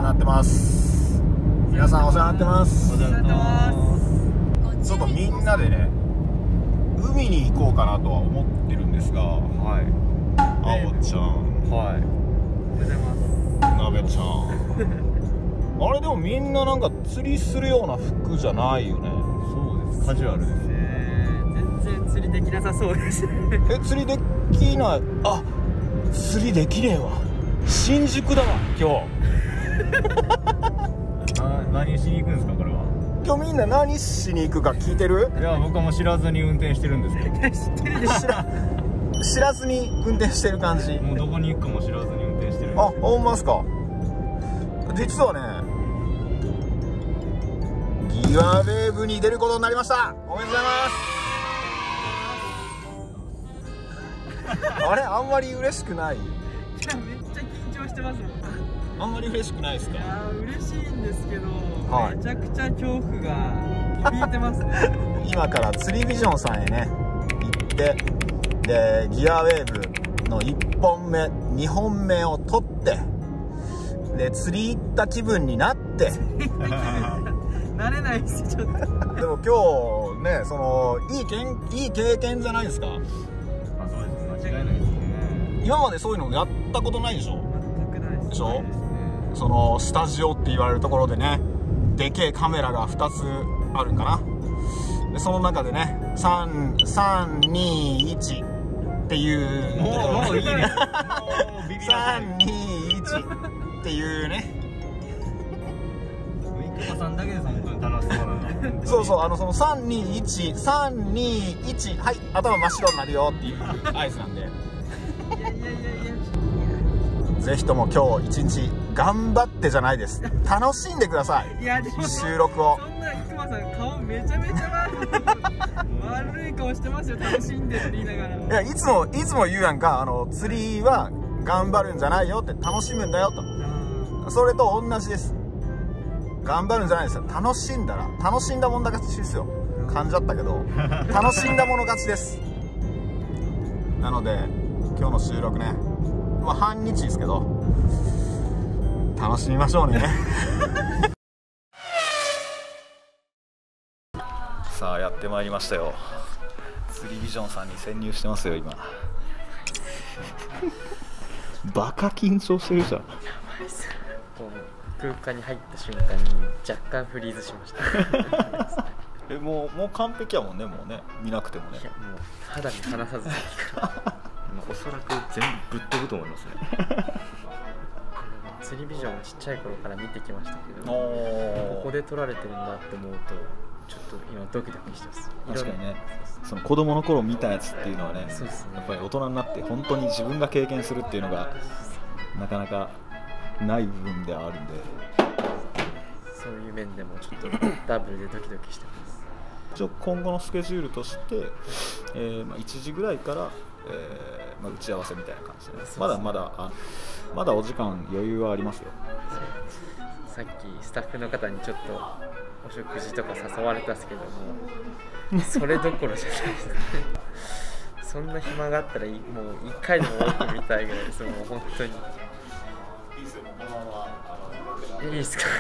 なってます。皆さんお世話になってます。 お世話になってます。 ちょっとみんなでね、海に行こうかなとは思ってるんですが、 はい。 あおちゃん、 はい。おはようございます。 なべちゃん。あれでもみんななんか釣りするような服じゃないよね。 そうです。カジュアルですね。全然釣りできなさそうです。 釣りできない。あ、釣りできねえわ。新宿だわ今日。 何しに行くんですかこれは。 今日みんな何しに行くか聞いてる？ いや僕はもう知らずに運転してるんですけど。知ってるでしょ。 知らずに運転してる感じ。 もうどこに行くかも知らずに運転してるんです。 あ、ほんまっすか。実はね、ギガウェーブに出ることになりました。おめでとうございます。あれ、あんまり嬉しくない？ いや、めっちゃ緊張してますもん。 あんまり嬉しくないですか？ いやー、嬉しいんですけど、 はい、 めちゃくちゃ恐怖が響いてますね。 今から釣りビジョンさんへね行って、でギアウェーブの1本目2本目を取って、で釣り行った気分になって慣れないですよちょっと。 でも今日ね、そのいい経験じゃないですか。 そうです。間違いないですね。 今までそういうのやったことないでしょ？ 全くないです。 でしょ？そのスタジオって言われるところでね、でけえカメラが2つあるんかな。でその中でね、321っていうところ、 もういいね。もうビビらない。 321っていうね。 ウインクさんだけです本当に楽しそうな。 そうそう、その321、はい、頭真っ白になるよっていう合図なんで。 いやいやいやいや。 ぜひとも今日一日頑張ってじゃないです。楽しんでください。 いやでも収録を。 そんな生駒さん顔めちゃめちゃ悪い顔してますよ。楽しんでって言いながら。 いや、いつも言うやんか、釣りは頑張るんじゃないよって、楽しむんだよと。それと同じです。頑張るんじゃないですよ。楽しんだら、楽しんだもん勝ちですよ。噛んじゃったけど、楽しんだもの勝ちです。なので今日の収録ね、まあ半日ですけど楽しみましょうね。さあやってまいりましたよ。釣りビジョンさんに潜入してますよ今。バカ緊張してるじゃん。 空間に入った瞬間に若干フリーズしました。 もう完璧やもんね。もうね、見なくてもね。 いや、もう肌身離さずおそらく全部ぶっ飛ぶと思いますね。 釣りビジョンをちっちゃい頃から見てきましたけど、 こここで撮られてるんだって思うとちょっと今ドキドキしてます。 確かにね、その子供の頃見たやつっていうのはね、 そうですね、 やっぱり大人になって本当に自分が経験するっていうのがなかなかない部分ではあるんで、 そういう面でもちょっとダブルでドキドキしてます。 一応今後のスケジュールとして、1時ぐらいから、打ち合わせみたいな感じで、ね、まだお時間余裕はありますよ。 さっきスタッフの方にちょっとお食事とか誘われたんですけども、それどころじゃないですね。そんな暇があったらもう1回でも多く見たいぐらいです。もう本当にいいですか？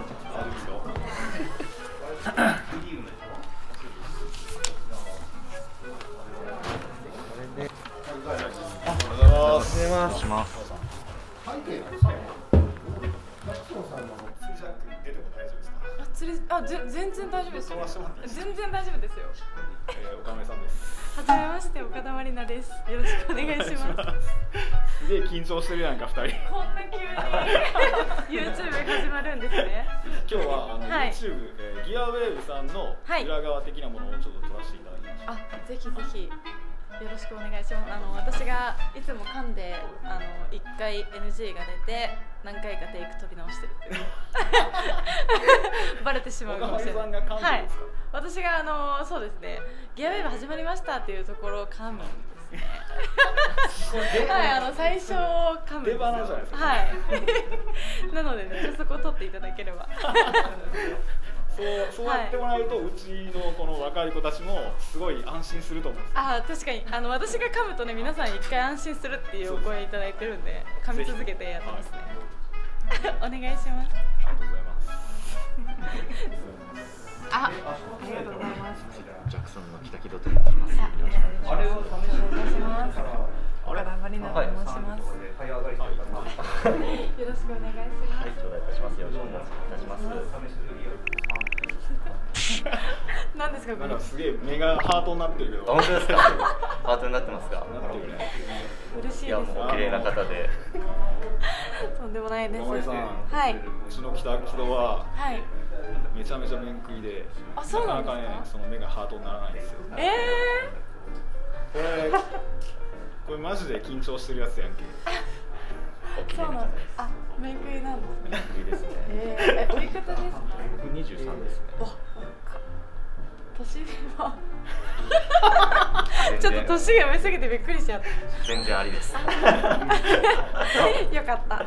おはようございます。 全然大丈夫ですよ。全然大丈夫ですよ。 岡村さんです。 はじめまして、岡田まりなです。よろしくお願いします。 すげえ緊張してるやんか2人。 こんな急に YouTube 始まるんですね。 今日ははい、 YouTube、ギアウェーブさんの裏側的なものをちょっと撮らせていただきました。 ぜひぜひよろしくお願いします。私がいつも噛んで1回 NG が出て何回かテイク取り直してるっていうバレてしまうかもしれない。はい、私がそうですね、ギアウェーブ始まりましたっていうところを噛むんですね。はい、最初噛むんですよ。はいなのでね、そこを取っていただければ。 そうやってもらうと、うちのこの若い子たちもすごい安心すると思うんです。 確かに私が噛むとね、皆さん一回安心するっていうお声いただいてるんで、噛み続けてやってますね。 お願いします。 ありがとうございます。 ありがとうございます。 ジャクソンの北木戸と申します。よろしくお願いします。 お願いします。岡田まりなと申します。よろしくお願いします。 はい、頂戴いたします。よろしくお願いいたします。 何ですかこれ。 なんかすげえ目がハートになってるけど。 本当ですか。ハートになってますか。 なってるね。 嬉しいです。 いや、もう綺麗な方で。 とんでもないです。 大森さん、 はい。 うちの北木戸ははい。 めちゃめちゃ面食いで、 あ、そうなんですか。 なかなかね、その目がハートにならないんですよ。これマジで緊張してるやつやんけ。 そうなんです。あ、面食いなんですね。 面食いですね。 おいくつですか。 僕23ですね。 年はちょっと年が上すぎてびっくりしちゃった。 全然ありです。 よかった。あ、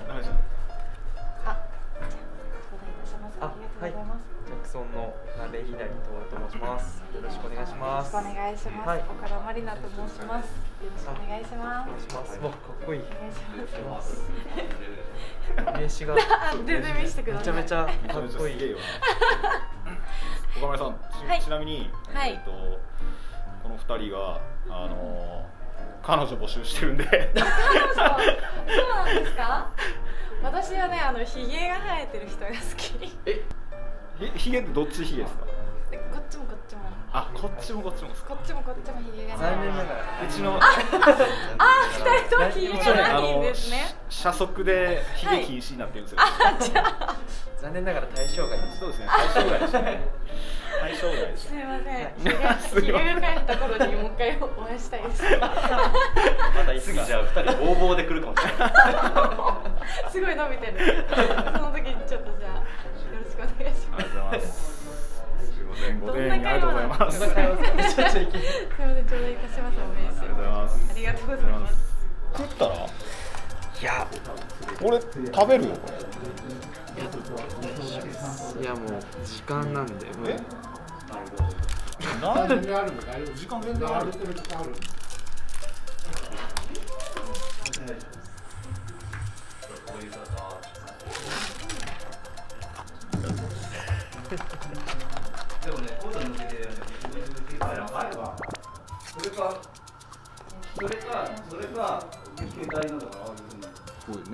はい、ジャクソンのナレヒダリと申します。よろしくお願いします。 よろしくお願いします。 はい、 岡田まりなと申します。よろしくお願いします。 お願いします。わ、かっこいい。 お願いします。 名刺が全然見せてください。 めちゃめちゃかっこいい。 岡村さん、ちなみに、 はい、 この2人が彼女募集してるんで。 彼女、そうなんですか。私はね、ひげが生えてる人が好き。 ひげってどっちひげですか。 こっちもこっちも。 あ、こっちもこっちもですか。 こっちもこっちもひげが。 残念ながら。 うちの。 2人ともひげがないんですね。 車速でひげ禁止になってるんですよ。 残念ながら対象外です。 そうですね。対象外ですね。対象外です。 すみません。ひげが生えた頃にもう一回お会いしたいです。 また次じゃあ2人ボーボーで来るかもしれない。 すごい伸びてる。その時にちょっとじゃあよろしくお願いします。 ありがとうございます。すみません。ご丁寧にありがとうございます。 すみません、頂戴いたします。お名刺。 ありがとうございます。 ありがとうございます。 食ったら？いや、 俺食べるよ。 いやもう時間なんで。 なんであるの？時間全然ある。 でもね、コード抜けてやばいわ。それか、携帯なのかな。 こういうね。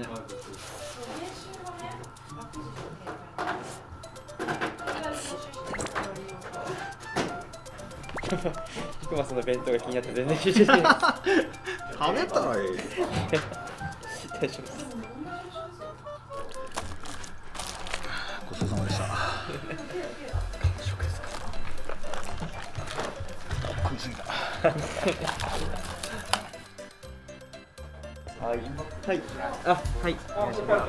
菊間さんの弁当が気になって全然聞いてない。 食べたらいい。 大丈夫です。 ごちそうさまでした。食ですか。食いすぎた。 はい。はい。あ、はい。お願いします。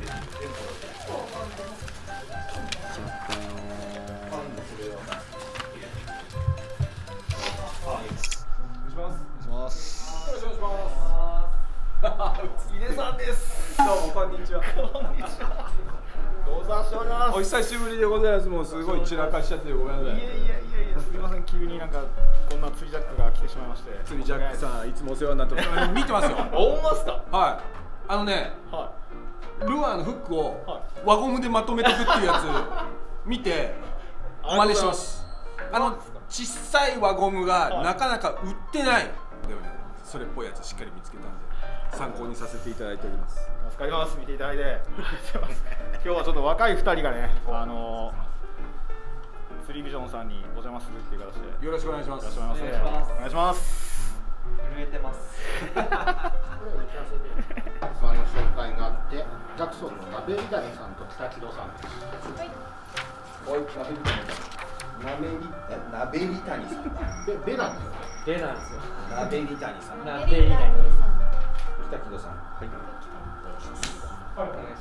井出さんです。どうもこんにちは。 ご無沙汰しております。 お久しぶりでございます。もうすごい散らかしちゃってごめんなさい。 いやすみません、急になんかこんな釣りジャックが来てしまいまして。 釣りジャックさんいつもお世話になってます。見てますよ。 オンマスター。 はい。 はルアーのフックをは輪ゴムでまとめていくっていうやつ見て真似します。小さい輪ゴムがなかなか売ってない。でもね、それっぽいやつしっかり見つけたんで参考にさせていただいております。 助かります。見ていただいて。今日はちょっと若い2人がね、釣りビジョンさんにお邪魔するっていう形で。 よろしくお願いします。 よろしくお願いします。 震えてます。 紹介があって、ジャクソンのナベリダニさんと北木戸さんです。はい。ナベリタニさん。ベなんですよ。 ベなんですよ。 ナベリタニさん。 ナベリタニ。 北木戸さん。はい。 お願いします。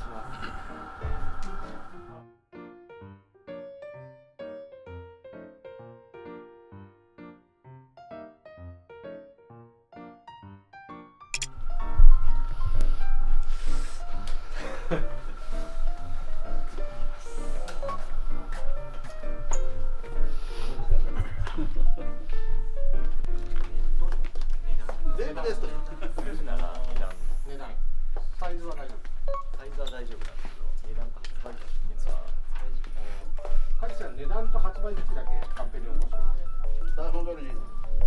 全部ですと。値段。サイズは大丈夫。 サイズは大丈夫なんですけど、値段なんと発売時期だけカンペに起こします。台本通りに。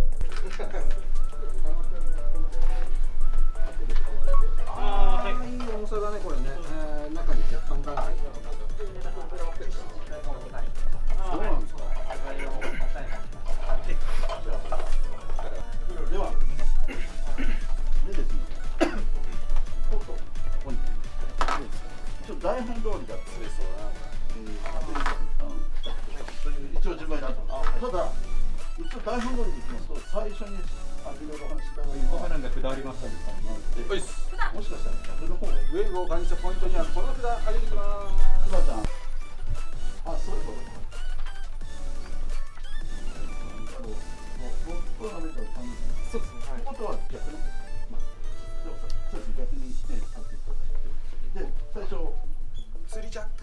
ああ、はい。いい重さだね、これね。中にカンカンが入ってる。そうなんですか。では、でですね。一応台本通りだと一応順番になってます。ただ、一応台本通りでいきますと、最初にいろいろお話した方がいいのは、なんか札ありましたね。もしかしたら、それの方がウェーブを感じたポイントには、この札上げてきます。須田さん。あ、そういうことか。僕は見た感じ。そうですね。こことは逆に。そうですね、逆にね、あっていただいて。で、最初。釣りジャック。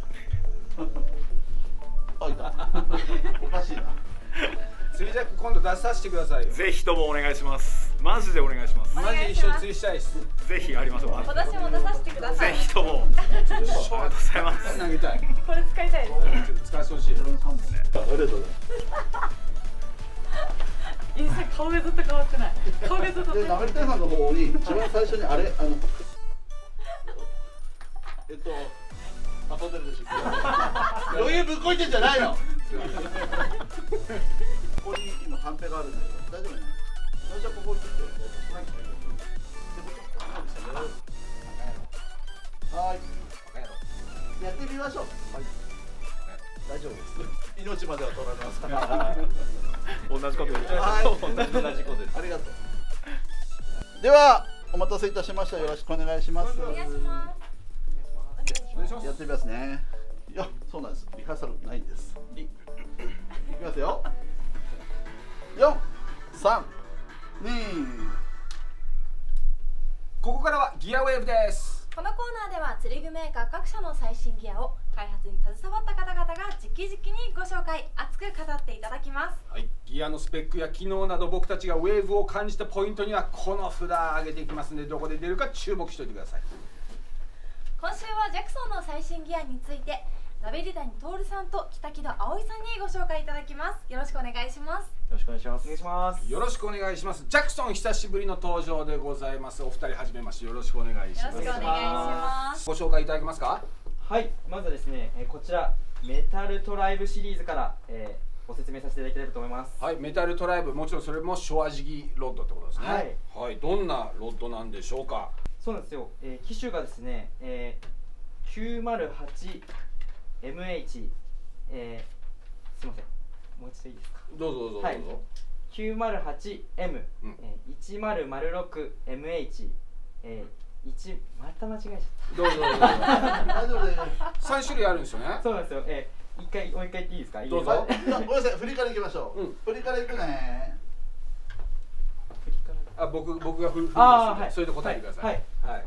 あ、いた。おかしいな。釣りジャック今度出させてくださいよ。 ぜひともお願いします。マジでお願いします。 マジで一緒に釣りしたいです。 ぜひやりましょう。 私も出させてください。 ぜひとも。ありがとうございます。 投げたい。 これ使いたいです。 使わせてほしい。ありがとうございます。 インスタ顔がずっと変わってない。顔がずっと。 で、流れてさんの方に一番最初にあれ遊んでるでしょ。余裕ぶっこいてんじゃないの。ここに今カンペがあるんだけど、大丈夫ね。私はここ置いてて。はい。やってみましょう。はい。大丈夫です。命までは取られますから。 同じこと言う。 はい。同じことです。ありがとう。ではお待たせいたしました。よろしくお願いします。 お願いします。 やってみますね。いや、そうなんです。リハーサルないんです。いきますよ。4、3、2。ここからはギアウェーブです。 このコーナーでは釣り具メーカー各社の最新ギアを開発に携わった方々が直々にご紹介、熱く語っていただきます。 はい、ギアのスペックや機能など僕たちがウェーブを感じたポイントにはこの札上げていきますので、どこで出るか注目しておいてください。 今週はジャクソンの最新ギアについて滑り谷徹さんと北木戸葵さんにご紹介いただきます。よろしくお願いします。 よろしくお願いします。お願いします。 よろしくお願いします。ジャクソン久しぶりの登場でございます。お二人はじめまして、よろしくお願いします。 よろしくお願いします。 ご紹介いただけますか。 はい、まずはですね、こちらメタルトライブシリーズから、ご説明させていただきたいと思います。 はい、メタルトライブ、もちろんそれもショアジギロッドってことですね。はい、はい、どんなロッドなんでしょうか。 そうなんですよ、機種がですね、908MH、すみません、もう一度いいですか。 どうぞどうぞどうぞ。はい、908M、 1006MH、また間違えちゃった。 どうぞどうぞ。大丈夫です。3種類あるんですよね。 そうなんですよ。もう一回言っていいですか。 どうぞ。 ごめんなさい、振りからいきましょう。振りからいくね。 あ、僕が振る。 はい。 それで答えてください。はい。 はい、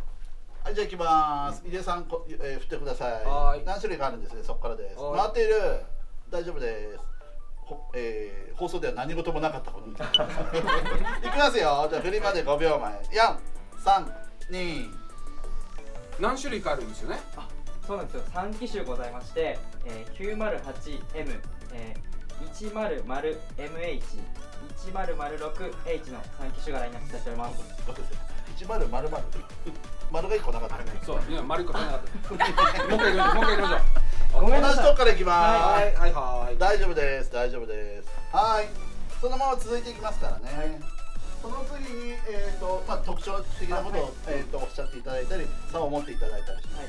じゃあ行きます。井出さん、振ってください。何種類かあるんですね。そこからです。回っている。大丈夫です。放送では何事もなかったことに。いきますよ。じゃあ振りまで5秒前。4、3、2。 何種類かあるんですよね。あ、そうなんですよ。3機種ございまして、908M、1000MH、1006H の3機種がラインナップされております。 1000丸が1個なかったね。 そう、今丸1個なかった。もう一回行きましょう。 同じとこからいきます。 はいはいはい。 大丈夫です。大丈夫です。はい。そのまま続いていきますからね。その次に特徴的なことをおっしゃっていただいたり、差を持っていただいたりします。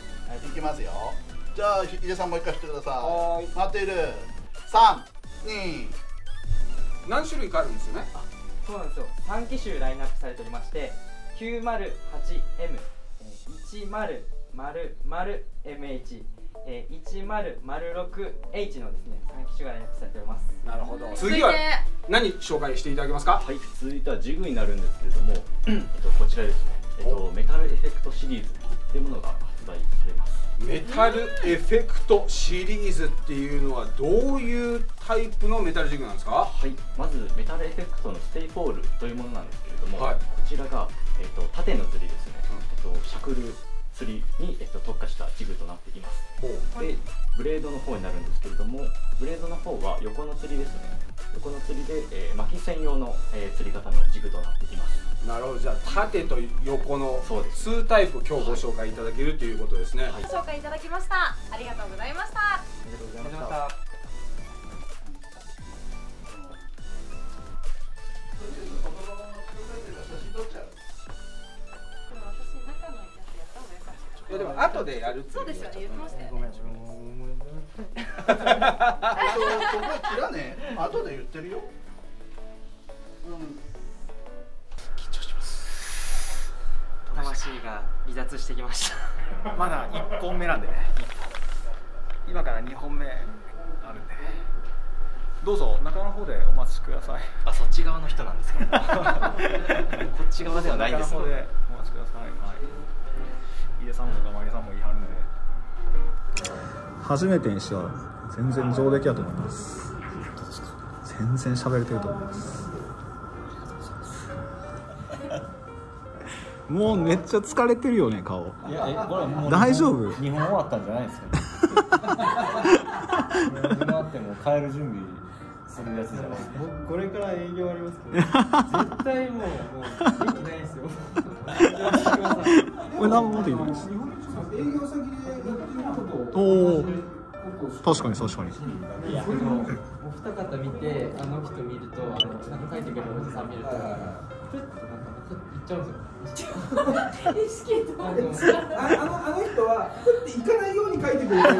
いきますよ。じゃあ井出さんもう一回振ってください。回っている。3、2。 何種類かあるんですよね。そうなんですよ。3機種ラインナップされておりまして、908M、1000MH、1006H のですね、3機種がラインナップされております。 なるほど。次は何紹介していただけますか。 はい、続いてはジグになるんですけれども、こちらですね、メタルエフェクトシリーズというものが発売されます。 メタルエフェクトシリーズっていうのはどういうタイプのメタルジグなんですか。 はい、まずメタルエフェクトのステイフォールというものなんですけれども、こちらが、縦の釣りですね、シャクル釣りに、特化したジグとなっています。でブレードの方になるんですけれども、ブレードの方は横の釣りですね。横の釣りで、巻き専用の、釣り方のジグとなってきます。 なるほど。じゃあ縦と横の2タイプ今日ご紹介いただけるということですね。 ご紹介いただきました。ありがとうございました。 ありがとうございました。 いやでも後でやるって。 そうですよね、言ってましたよね。 そこは切らねえ。後で言ってるよ。 魂が離脱してきました。 まだ1本目なんでね。今から2本目あるんで、どうぞ中の方でお待ちください。 あ、そっち側の人なんですか。こっち側ではないんです中の方でお待ちください。はい、井出さんとかマリさんも言いはるんで、初めてにしては全然上出来だと思います。全然喋れてると思います。もうめっちゃ疲れてるよね、顔。 いや、これもう大丈夫日本終わったんじゃないですか。日本終わっても帰る準備するやつじゃないですか。 僕これから営業ありますけど、絶対もう元気ないですよ。 これ何も持っていいです。 営業先でやってることおお、確かに確かに。 いや、お二方見て、あの人見ると、なんか書いてくれるおじさん見ると、プッとなんか行っちゃうんですよ。 意識とあの人はプッて行かないように書いてくれる。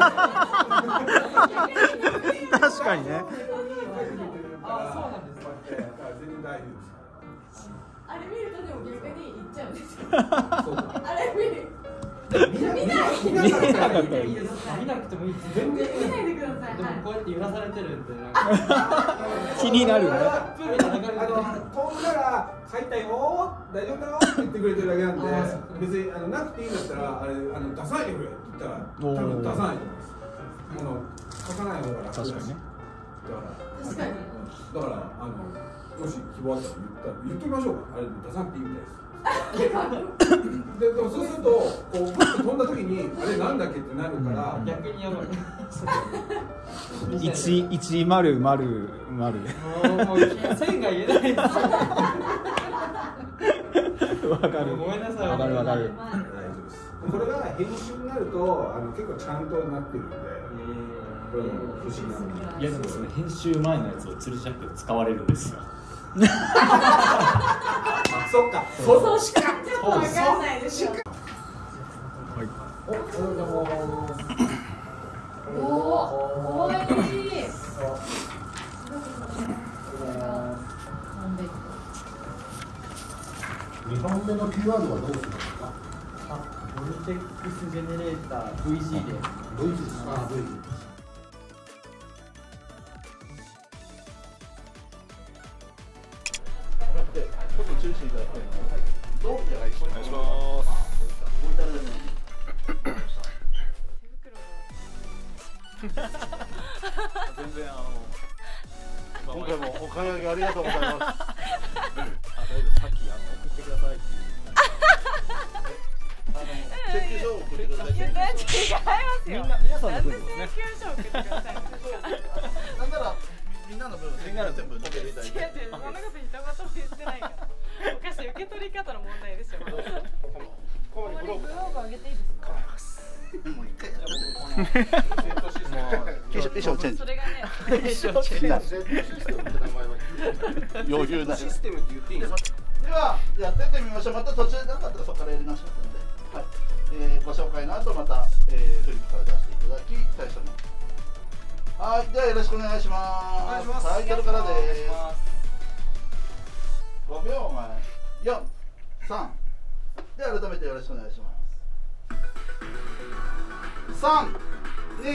確かにね。 あ、そうなんですか。 全然大丈夫です。 あれ見るとでも逆に行っちゃうんですよ。あれ見る。見なくてもいいです。全然見ないでください。 でもこうやって揺らされてるんで、なんか気になるね。 飛んだら書いたよ、大丈夫だよって言ってくれてるだけなんで、別になくていいんだったら、あれ出さないでくれって言ったら、多分出さないと思います。書かない方が楽です。 確かにね。 確かに。 だからもし希望あったら言ってみましょうか。あれ出さなくていいみたいです。でもそうするとこう飛んだ時にあれなんだっけってなるから、 逆にやばい。 100 もう線が言えないです。 わかる。 ごめんなさい。 わかる。 大丈夫です。これが編集になると結構ちゃんとなってるんで、これも不思議な。 いやでもその編集前のやつを釣りジャックで使われるんですよ。 そっか。 そうしかちょっとわかんないですよ。おお、い。 2本目のキーワードはどうするんですか？ ボルテックスジェネレーター VG で。 VG ですか？VG。中心いただきたいので、どうお願いします。 全然今回もお買い上げありがとうございます。 大丈夫、さっき送ってくださいって請求書を送ってください。 違いますよ。 皆さんの分ですね。 請求書を送ってください。 なんならみんなの分全部受けていただいて。 違う、そんなこと一言も言ってないから。おかしい、受け取り方の問題ですよ。ここにグローブ上げていいですか？ もう一回やめて。衣装チェンジ。 それがね、 余裕ない。 システムって言っていいんですか？ ではやってってみましょう。また途中でなかったらそこからやり直しますので、はい。ご紹介の後またフリップから出していただき最初の。はい、ではよろしくお願いします。 お願いします。 タイトルからです。5秒前、4、3。では改めてよろしくお願いします。3、2。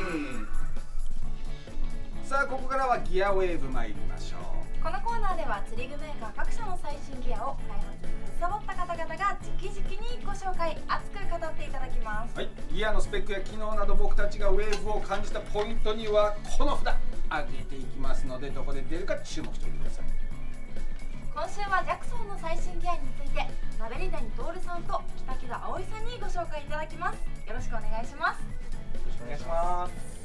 さあここからはギアウェーブ参りましょう。 このコーナーでは釣り具メーカー各社の最新ギアを開発に携わった方々が直々にご紹介、熱く語っていただきます。 はい、ギアのスペックや機能など僕たちがウェーブを感じたポイントにはこの札上げていきますので、どこで出るか注目しておいてください。 今週はジャクソンの最新ギアについて滑谷徹さんと北木田葵さんにご紹介いただきます。よろしくお願いします。 お願いします。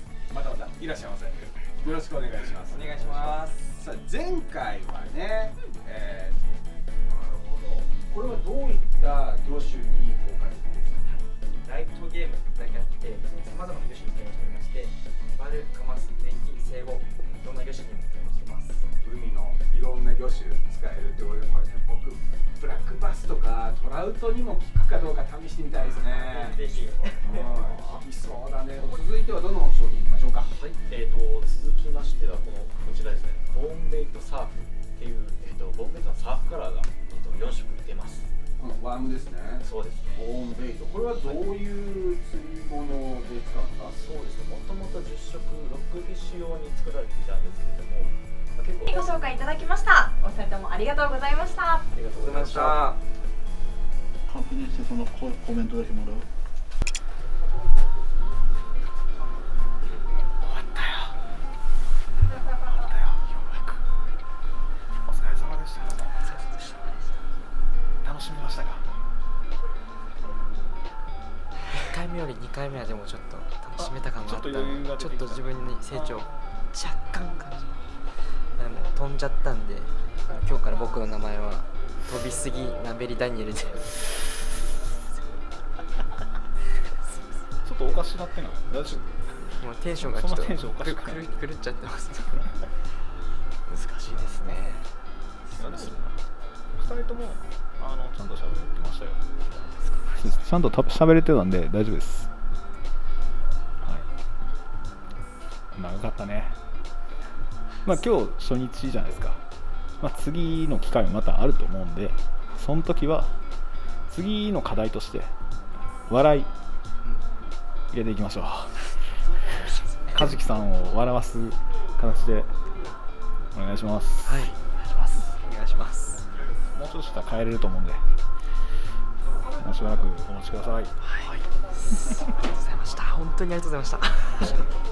いらっしゃいませ。よろしくお願いします。 お願いします。 さあ前回はね、これはどういった業種に効果的ですか？ ライトゲームだけあってさまざまな業種に対応しておりまして、バル、カマス、電気、生後、いろんな業種にも対応してます。 海のいろんな魚種使えるってことで、これね、僕ブラックバスとかトラウトにも効くかどうか試してみたいですね。 ぜひ。 効きそうだね。続いてはどの商品いきましょうか。 はい、続きましてはこちらですね、ボーンベイトサーフっていう、ボーンベイトのサーフカラーが、4色出ます。 このワームですね。 そうですね。 ボーンベイト、これはどういう釣り物で使うんだ？ そうですね、もともと10色ロックフィッシュ用に作られていたんですけれども、結構ご紹介いただきました。お二人ともありがとうございました。 ありがとうございました。 確認してそのコメントだけもらう。 1回目より2回目はでもちょっと楽しめた感があったので、ちょっと自分に成長若干感じでも飛んじゃったんで、今日から僕の名前は飛びすぎナベリダニエルでちょっとおかしなってない？大丈夫？ もうテンションがちょっとテンションおかしくない？ 狂っちゃってます難しいですね。2人ともちゃんと喋ってましたよ。ちゃんと喋れてたんで大丈夫です。はい。長かったね。まあ今日初日じゃないですか。まあ次の機会もまたあると思うんで、その時は次の課題として笑い入れていきましょう。カジキさんを笑わす形でお願いします。 はい、お願いします。お願いします。 もうちょっとしたら帰れると思うんで、もうしばらくお待ちください。はい。 ありがとうございました。本当にありがとうございました。